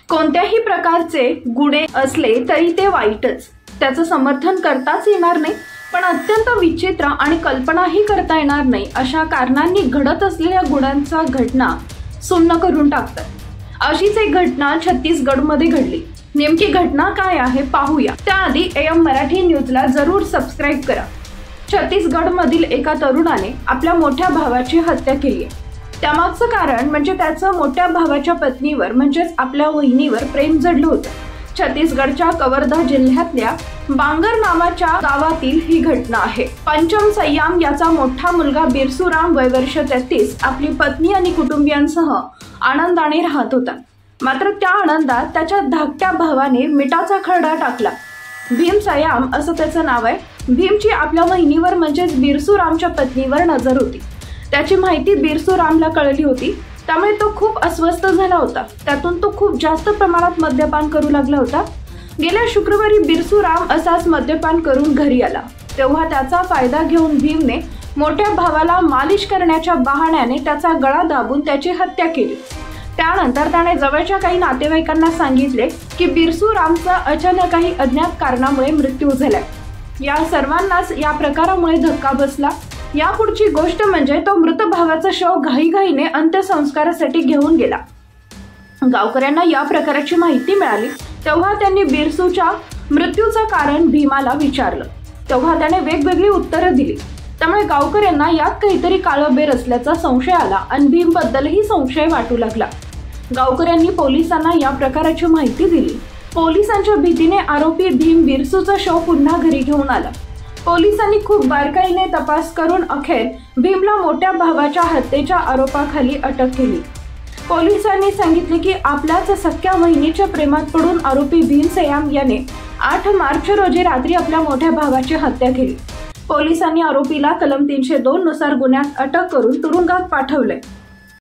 कोणत्याही प्रकारचे गुन्हे असले तरी ते वाईटच, त्याचं समर्थन करताच येणार नाही, पण अत्यंत विचित्र आणि कल्पनाही करता येणार नाही अशा कारणांनी घडत असलेल्या गुन्ह्यांचा घटना सुन्न करून टाकतात. अशीच एक घटना छत्तीसगडमध्ये घडली. नेमकी घटना काय आहे पाहूया. त्याआधी AM मराठी न्यूजला जरूर सबस्क्राईब करा. छत्तीसगडमधील एका तरुणाने आपल्या मोठ्या भावाची हत्या केली आहे. त्यामागचं कारण म्हणजे त्याचं मोठ्या भावाच्या पत्नीवर म्हणजेच आपल्या वहिनीवर प्रेम जडलं होतं. छत्तीसगडच्या कवर्धा जिल्ह्यातल्या बांगर नावाच्या गावातील ही घटना आहे. पंचम सय्याम याचा मोठा मुलगा बिरसूराम वय वर्ष 33 आपली पत्नी आणि कुटुंबियांसह आनंदाने राहत होता. मात्र त्या आनंदात त्याच्या धाकट्या भावाने मिठाचा खडा टाकला. भीम सय्याम असं त्याचं नाव आहे. भीमची आपल्या वहिनीवर म्हणजेच बिरसूरामच्या पत्नीवर नजर होती. त्याची माहिती बिरसूरामला कळली होती, त्यामुळे तो खूप अस्वस्थ झाला होता. त्यातून तो खूप जास्त प्रमाणात मद्यपान करू लागला होता. गेल्या शुक्रवारी बिरसूराम असाच मद्यपान करून घरी आला. तेव्हा त्याचा फायदा घेऊन भीमने मोठ्या भावाला मालिश करण्याच्या बहाण्याने त्याचा गळा दाबून त्याची हत्या केली. त्यानंतर त्याने जवळच्या काही नातेवाईकांना सांगितले की बिरसूरामचा अचानक काही अज्ञात कारणामुळे मृत्यू झालाय. या सर्वांनाच या प्रकारामुळे धक्का बसला. यापुढची गोष्ट म्हणजे तो मृत भावाचा शव घाईघाईने अंत्यसंस्कारासाठी घेऊन गेला. गावकऱ्यांना या प्रकाराची माहिती मिळाली तेव्हा त्यांनी बिरसूच्या मृत्यूचं कारण भीमाला विचारलं. तेव्हा त्याने वेगवेगळी उत्तरं दिली. त्यामुळे गावकऱ्यांना यात काहीतरी काळबेर असल्याचा संशय आला आणि भीमबद्दलही संशय वाटू लागला. गावकऱ्यांनी पोलिसांना या प्रकाराची माहिती दिली. पोलिसांच्या भीतीने आरोपी भीम बिरसूचा शव पुन्हा घरी घेऊन आला. पोलिसांनी खूप बारकाईने तपास करून अखेर भीमला मोठ्या भावाच्या हत्येच्या आरोपाखाली अटक केली. पोलिसांनी सांगितले की आपल्याच सख्या वहिनीच्या प्रेमात पडून आरोपी भीम सय्याम याने 8 मार्च रोजी रात्री आपल्या मोठ्या भावाची हत्या केली. पोलिसांनी आरोपीला कलम 302 नुसार गुन्ह्यात अटक करून तुरुंगात पाठवले.